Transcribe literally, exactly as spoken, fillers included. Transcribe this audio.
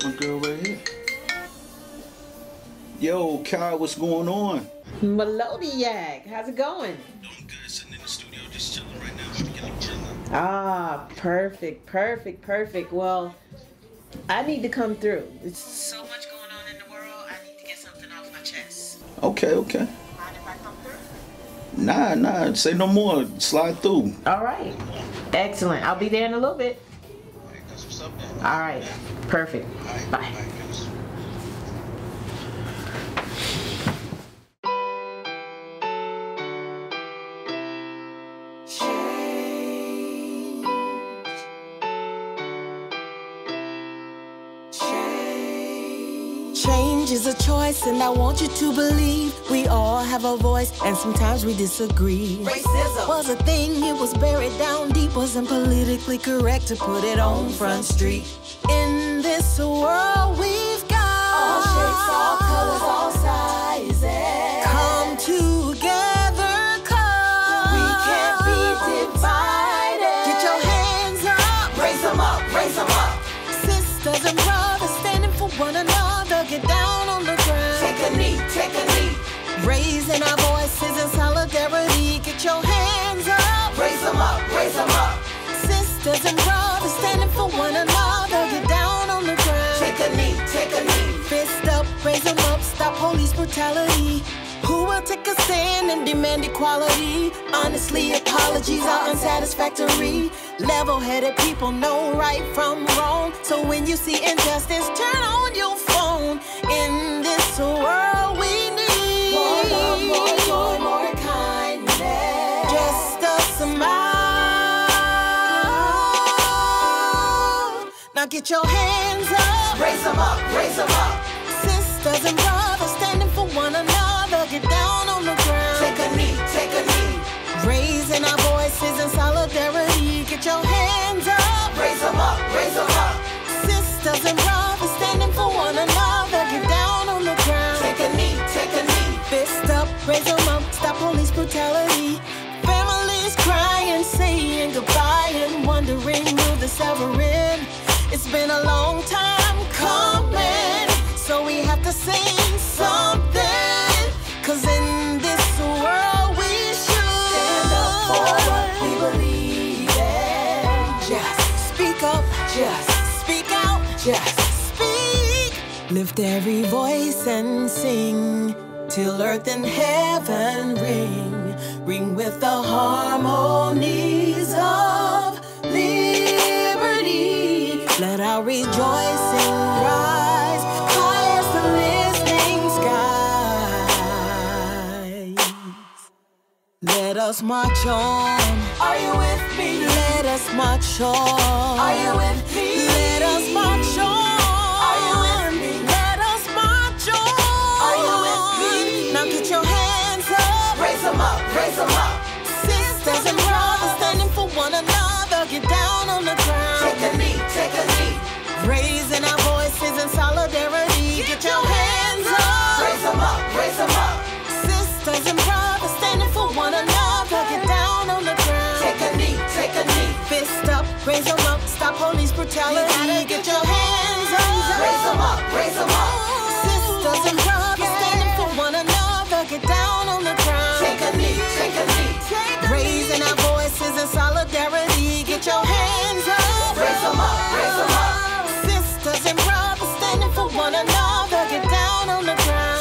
my girl right here. Yo, Kai, what's going on? Melodiac, how's it going? Doing good, sitting in the studio, just chilling right now. Getting chilling. Ah, perfect, perfect, perfect. Well, I need to come through. It's so much going on in the world. I need to get something off my chest. Okay, okay. Mind if I come through? Nah, nah, say no more. Slide through. All right. Excellent. I'll be there in a little bit. That's what's up, man. All right. Perfect. Bye. Change is a choice, and I want you to believe we all have a voice, and sometimes we disagree. Racism was a thing, it was buried down deep, wasn't politically correct to put it on Front Street. In this world we've got all shapes, all colors, all sizes. Come together, cause we can't be divided. Get your hands up, raise them up, raise them up. Sisters and brothers standing for one another. Get down on the ground. Take a knee, take a knee. Raising our voices in solidarity. Get your hands up. Raise them up, raise them up. Sisters and brothers standing for one another. Get down on the ground. Take a knee, take a knee. Fist up, raise them up. Stop police brutality. Who will take a stand and demand equality? Honestly, apologies are unsatisfactory. Level-headed people know right from wrong. So when you see injustice, turn on your phone. In this world we need more love, more joy, more kindness. Just a smile. Now get your hands up. Raise them up, raise them up. Sisters and brothers standing for one another. Get down on the ground. Take a knee, take a knee. Raising our voices in solidarity. Get your hands up. Raise them up, raise them up. Sisters and brothers standing for one another. Get down on the ground. Take a knee, take a knee. Fist up, raise them up. Stop police brutality. Families crying, saying goodbye and wondering will this ever end. It's been a long time coming, so we have to sing something. Cause in this world we should stand up for what we believe in. Just speak up, just speak out, just speak. Lift every voice and sing till earth and heaven ring. Ring with the harmonies of liberty. Let our rejoicing rise high as the listening skies. Let us march on. Are you with me? Let us march on. Are you with me? Let us march on. Are you with me? Let us march on. Are you with me? Now get your hands up. Raise them up, raise them up. Sisters and brothers standing for one another. Get down on the ground. Take a knee, take a knee. Raising our voices in solidarity. Get your hands up. Raise them up, raise them up. Sisters and brothers standing for one another. Get down on the ground. Take a knee, take a knee. Fist up, raise them up. Stop police brutality. Get your hands up. Raise them up, raise them up. Sisters and brothers standing for one another. Get down on the ground. Take a knee, take a knee. Raising our voices in solidarity. Get your hands up. Raise them up, raise them up. Sisters and brothers standing for one another. Get down on the ground.